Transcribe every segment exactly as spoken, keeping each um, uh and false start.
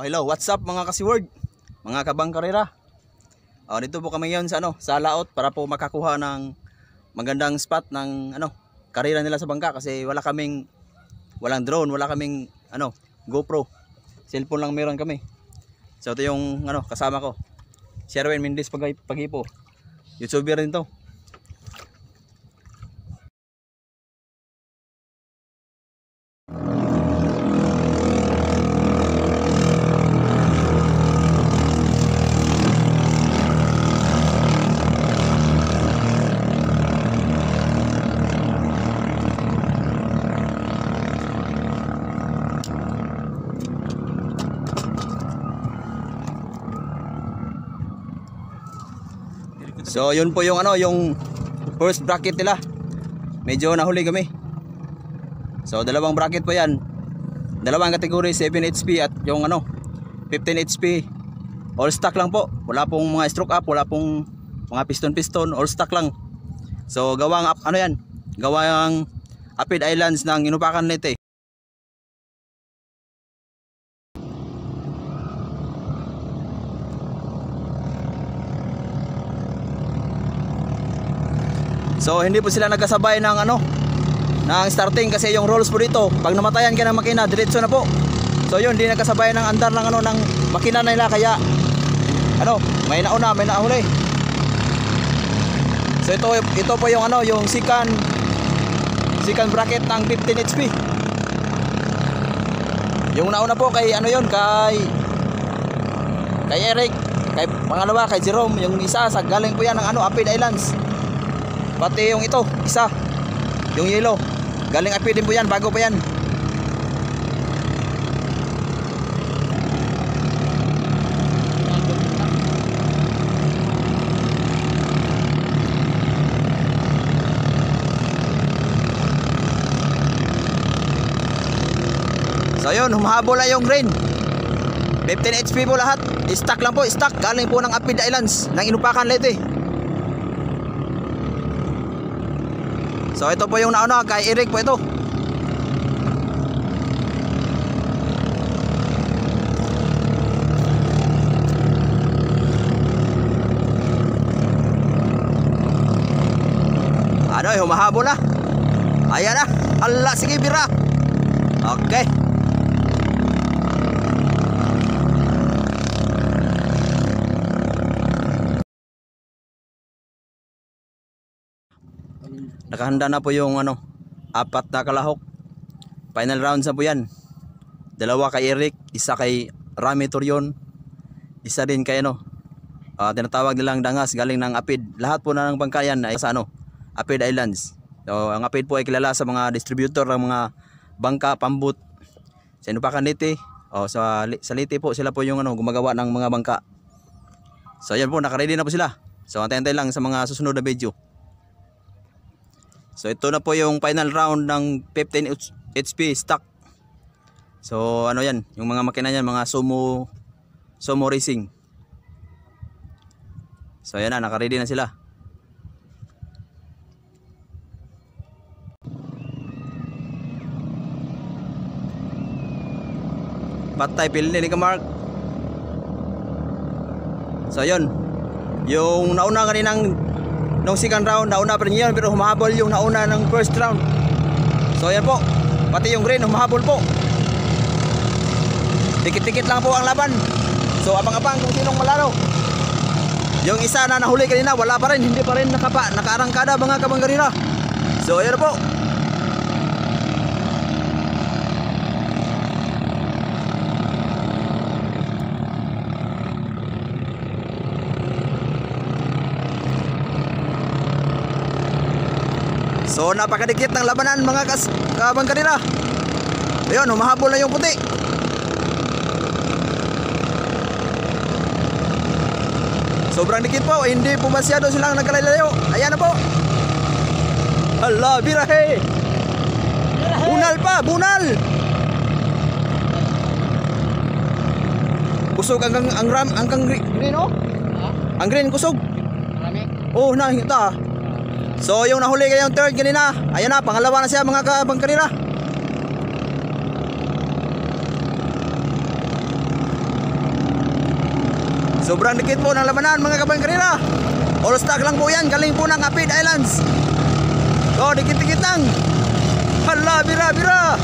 hello, what's up mga kasiword, mga kabang karera. Oh, dito po kami ngayon sa ano, sa laot para po makakuha ng magandang spot ng ano, karera nila sa bangka kasi wala kaming walang drone, wala kaming ano, GoPro. Cellphone lang meron kami. So ito yung ano, kasama ko. Sherwin Mendez Paghipo. YouTuber rin to. So yun po yung ano, yung first bracket nila. Medyo nahuli kami. So dalawang bracket po yan. Dalawang kategory, seven H P at yung ano, fifteen H P. All stock lang po. Wala pong mga stroke up, wala pong mga piston piston, all stock lang. So gawang ano yan, gawang Apid Islands ng Inupakan Leyte. So hindi po sila nagkasabay ng ano, ng starting kasi yung rules po dito, pag namatayan ka ng makina, diretso na po. So yun, hindi nagkasabay ng andar ng ano, ng makina nila, kaya ano, may nauna, may nahuli. So ito ito po yung ano, yung second second bracket ng fifteen H P. Yung nauna po kay ano yun, kay kay Eric, kay pangalawa kay Jerome, yung isa sa galing po yan ng ano, Apid Islands. Pati yung ito, isa, yung yellow, galing Apid din po yan, bago pa yan. So yun, humahabol na yung green. fifteen H P po lahat, stock lang po, stock, galing po ng Apid Islands, ng Inupakan Leyte. So ito po yung nauna, kay Eric po ito. Ano, humahabol na. Ayan na. Ala, sige bira. Okay. Nakahanda na po yung ano, apat na kalahok. Final rounds na po yan. Dalawa kay Eric, isa kay Rami Torion, isa din kay ano, uh, tinatawag nilang dangas, galing ng Apid. Lahat po na ng bangkayan ay sa ano, Apid Islands. So ang Apid po ay kilala sa mga distributor ng mga bangka, pambut sa Inupakan Leyte. O sa, sa Leyte po sila po yung ano, gumagawa ng mga bangka. So yan po, nakaready na po sila. So antay-antay lang sa mga susunod na video. So ito na po yung final round ng fifteen H P stock. So ano yan, yung mga makina yan, mga sumo sumo racing. So yan na, naka-ready na sila. Patay pilin ni Mark. So yun, yung nauna kaninang nung second round, nauna pa rin yun, pero humahabol yung nauna ng first round. So yan po, pati yung green humahabol po. Tikit-tikit lang po ang laban. So abang-abang kung sinong malaro. Yung isa na nahuli kanina, wala pa rin, hindi pa rin nakapa, nakaarangkada mga kabanggarira. So yan po. So napakadikit ng labanan mga kabanggarira. Ayun, humahabol na yung puti. Sobrang dikit po, hindi po masyado silang nagkalalayo. Ayan na po. Hala, birahe. Bunal pa, bunal. Kusog ang ang ram, ang green oh. Ang green kusog. Marami. Oh, nakita. So yung nahuli kayong third kanina, ayan na, pangalawa na siya mga kabangkarira. Sobrang dikit po ng labanan mga kabangkarera. All stock lang po yan, galing po ng Apid Islands. So dikit-dikit lang. Hala, bira-bira.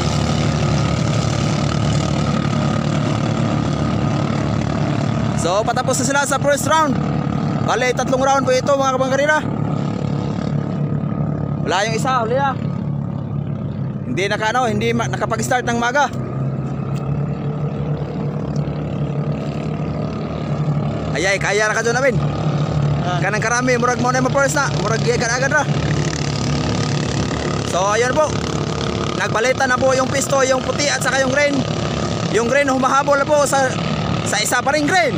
So patapos na sila sa first round. Bale, tatlong round po ito mga kabangkarera. Wala yung isa, huli na. Hindi naka ano, hindi nakapag-start ng maga. Ayay, kaya na ka doon namin. Ah. Kanang karami, murag mo na yung first na. Murag giyagan agad na. So ayun po. Nagpalitan na po yung pisto, yung puti at saka yung green. Yung green humahabol na po sa sa isa pa ring green.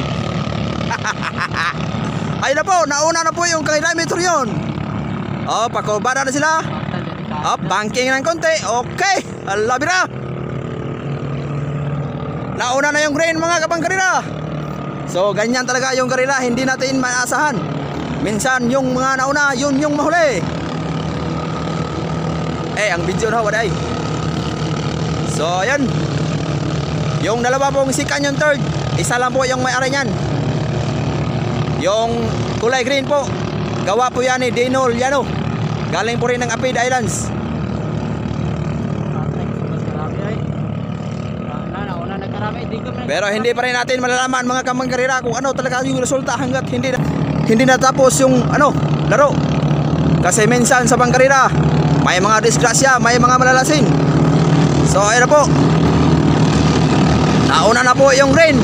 Ayun na po, nauna na po yung kay Diameter yun. Oh, pakubara na sila. Oh, banking ng konti. Okay, alabira. Nauna na yung green mga kabangkarera. So ganyan talaga yung karera, hindi natin maasahan. Minsan yung mga nauna, yun yung mahuli. Eh, ang video na waday. So ayan. Yung dalawa pong second yung third, isa lang po yung may-ari niyan. Yung kulay green po, gawa po yan ni Dino Liano. Galing po rin ng Apid Islands. Pero hindi pa rin natin malalaman mga kabangkarera kung ano talaga yung resulta hanggat hindi na, hindi natapos yung ano, laro. Kasi minsan sa bangkarera may mga disgrasya, may mga malalasin. So ayun na po. Nauna na po yung green.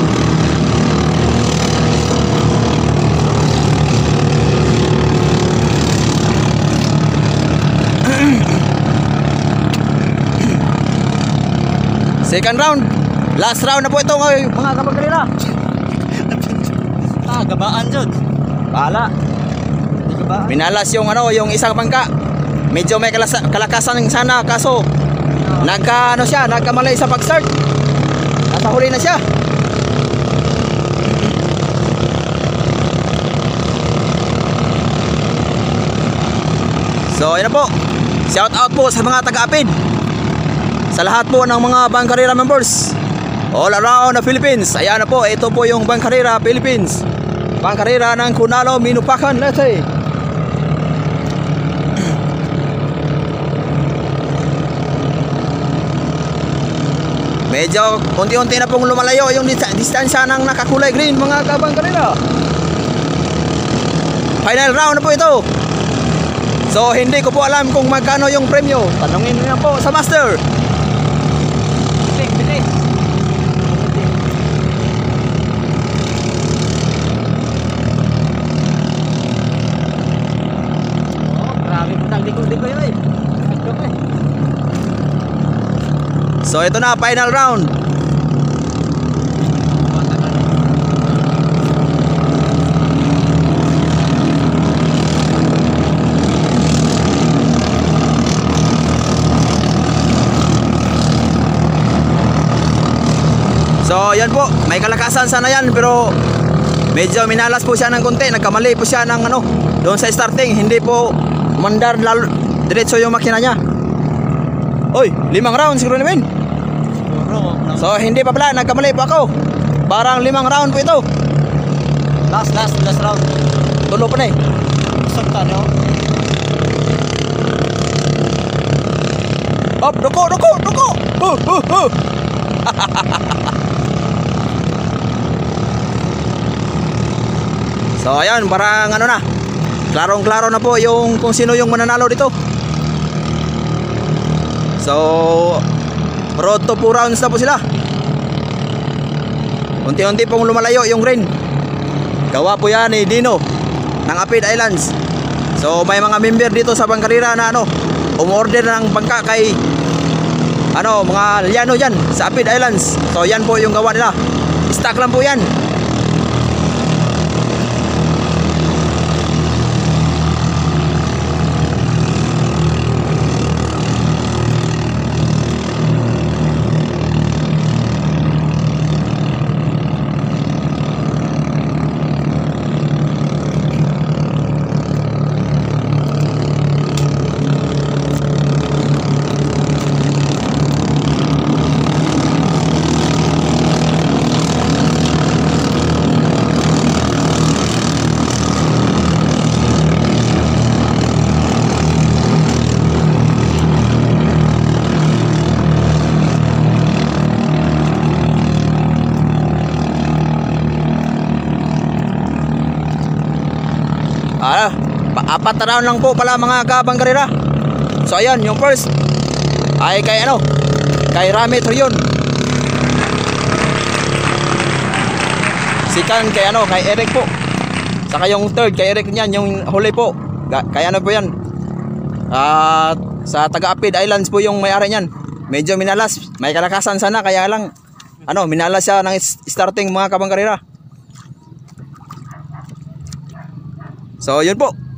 Second round. Last round na po ito mga kabangkarera. Ah, gabaan dyan. Bahala. Minalas yung ano, yung isang bangka. Medyo may kalasa, kalakasan sana kaso nagka ano siya, nagkamalay sa pag-start. Nasa huli na siya. So, yun na po. Shout out po sa mga taga-Apid. Sa lahat po ng mga bangkarera members all around the Philippines. Ayan na po, ito po yung Bangkarera Philippines. Bangkarera ng Kunalo, Minupakan, Leyte. Medyo unti-unti na pong lumalayo yung distansya ng nakakulay green mga kabangkarera. Final round na po ito. So hindi ko po alam kung magkano yung premyo. Tanungin niyo po sa master. So ito na, final round. So yan po, may kalakasan sana yan pero medyo minalas po siya ng konti. Nagkamali po siya ng ano, doon sa starting. Hindi po mandar lalo, diretso yung makina niya. Oy, limang round siguro namin. So hindi pa pala, nagkamali po ako. Parang limang round po ito. Last, last, last round. Tulo pa na eh. Sakta nyo. Up, duko, duko, duko. Huh, huh, huh. So ayan, parang ano na, klarong-klaro na po yung kung sino yung mananalo dito. So road to four rounds na po sila. Unti-unti pong lumalayo yung green. Gawa po yan ni Dino ng Apid Islands. So may mga member dito sa Bangkarera na ano, umorder ng bangka kay ano, mga Liano dyan sa Apid Islands. So yan po yung gawa nila. Stock lang po yan. Ah, pa- apat na round lang po pala mga kabang karera. So ayan, yung first ay kay ano, kay Rami Torion. Second kay ano, kay Eric po. Saka yung third kay Eric niyan, yung huli po. Ga- Kay ano po yan? Ah, sa Taga-Apid Islands po yung may-ari niyan. Medyo minalas, may kalakasan sana kaya lang ano, minalas siya ng is- starting mga kabang karera. So yun po.